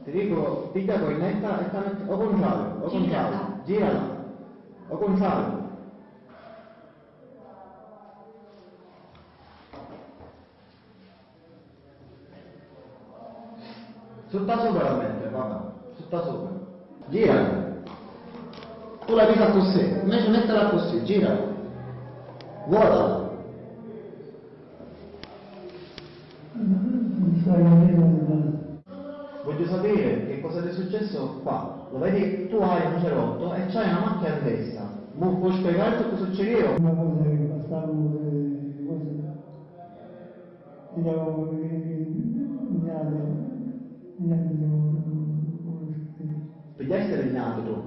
ti dico, piglia cornetta e o contrario, girala, o contrario. Sutta sopra la mente, vabbè, sutta sopra. Girala. Tu l'hai vista così, invece mettila così, girala. Vuotala. Voglio sapere che cosa ti è successo qua. Lo vedi, tu hai un cerotto e c'hai una macchina in testa. Puoi spiegare cosa succedeva? Una cosa che passavo tiravo Pigliaste legnato tu?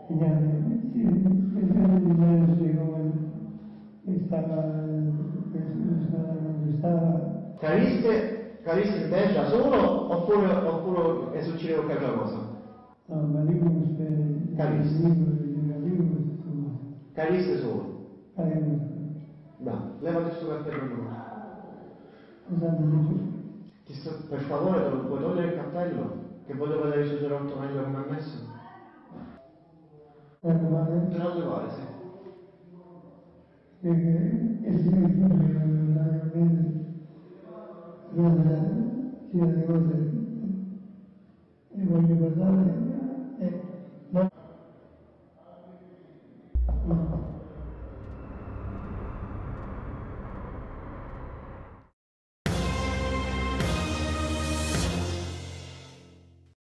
Cariste in te da solo oppure è successo qualche cosa? No, ma Cariste solo? Dai, levati questo cappello. Per favore, puoi togliere il cappello? Che voglio vedere il suo cerotto meglio come è messo? Te lo levare, sì. E voglio guardare